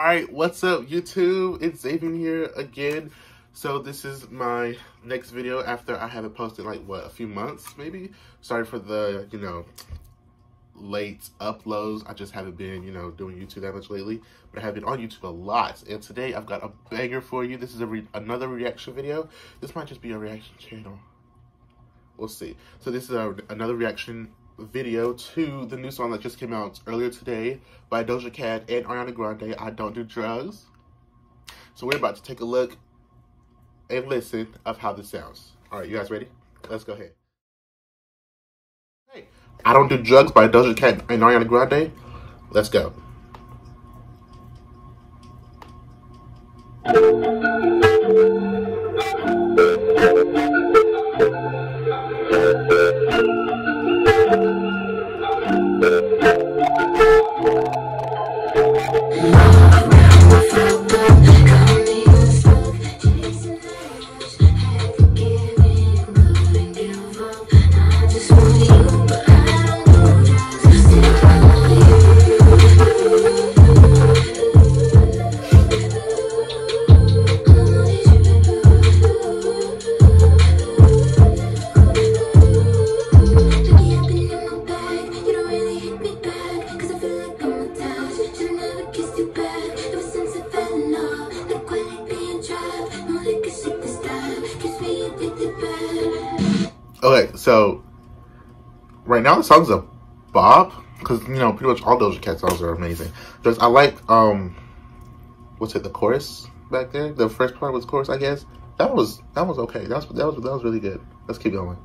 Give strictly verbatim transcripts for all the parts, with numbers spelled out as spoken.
Alright, what's up YouTube? It's Xavier here again. So this is my next video after I haven't posted like, what, a few months maybe? Sorry for the, you know, late uploads. I just haven't been, you know, doing YouTube that much lately. But I have been on YouTube a lot. And today I've got a banger for you. This is a re another reaction video. This might just be a reaction channel. We'll see. So this is a, another reaction video to the new song that just came out earlier today by Doja Cat and Ariana Grande, I Don't Do Drugs. So we're about to take a look and listen of how this sounds. All right, you guys ready? Let's go ahead. Hey, I Don't Do Drugs by Doja Cat and Ariana Grande. Let's go. Okay, so right now the song's a bop because, you know, pretty much all Doja Cat songs are amazing. Just I like um, what's it? The chorus back there. The first part was chorus, I guess. That was that was okay. That was that was that was really good. Let's keep going.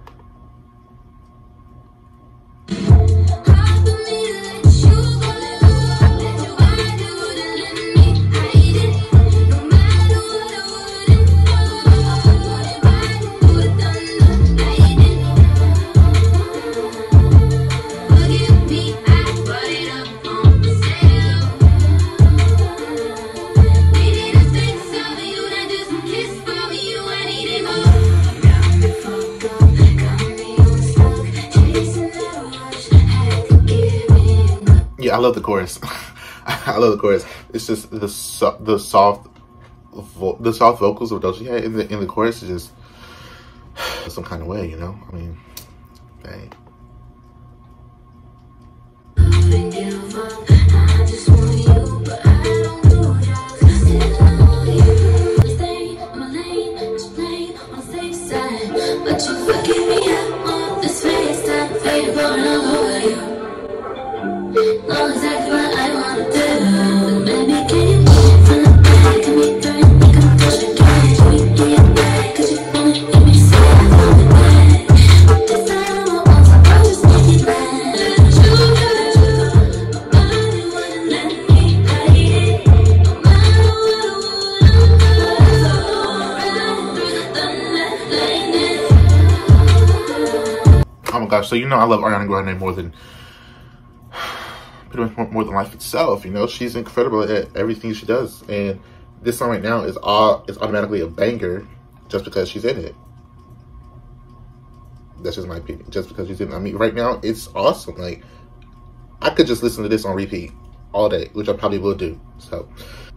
Yeah, I love the chorus. I love the chorus. It's just the so, the soft vo the soft vocals of Doja Cat in the in the chorus is just some kind of way, you know. I mean, dang. Oh my gosh, so you know I love Ariana Grande more than pretty much more, more than life itself. You know, she's incredible at everything she does, and this song right now is all is automatically a banger just because she's in it. That's just my opinion. Just because she's in it. I mean, right now it's awesome. Like, I could just listen to this on repeat all day, which I probably will do. So.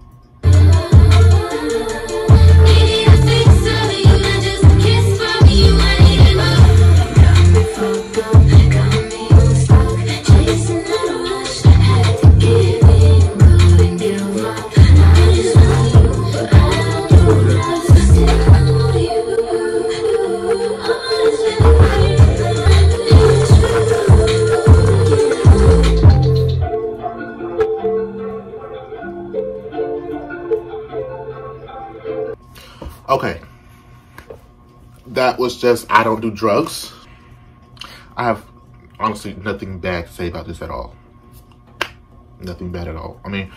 Okay, that was just I Don't Do Drugs. I have honestly nothing bad to say about this at all. Nothing bad at all. I mean,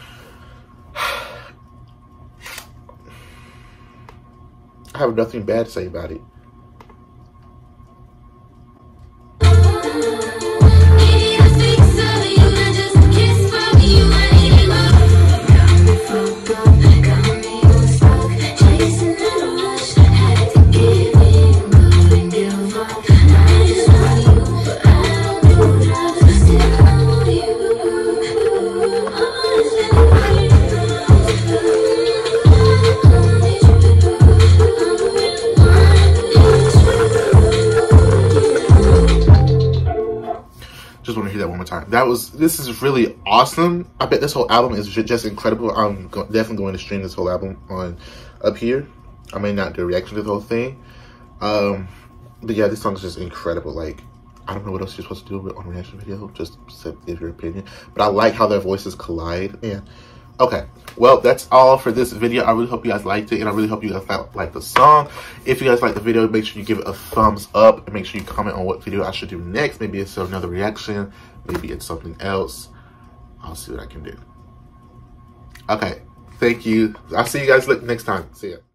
I have nothing bad to say about it. that was, this is really awesome. I bet this whole album is just incredible. I'm go definitely going to stream this whole album on up here. I may not do a reaction to the whole thing. Um, but yeah, this song is just incredible. Like, I don't know what else you're supposed to do on a reaction video, just give your opinion. But I like how their voices collide. And okay, well, that's all for this video. I really hope you guys liked it, and I really hope you guys liked the song. If you guys liked the video, make sure you give it a thumbs up, and make sure you comment on what video I should do next. Maybe it's another reaction, maybe it's something else. I'll see what I can do. Okay, thank you. I'll see you guys next time. See ya.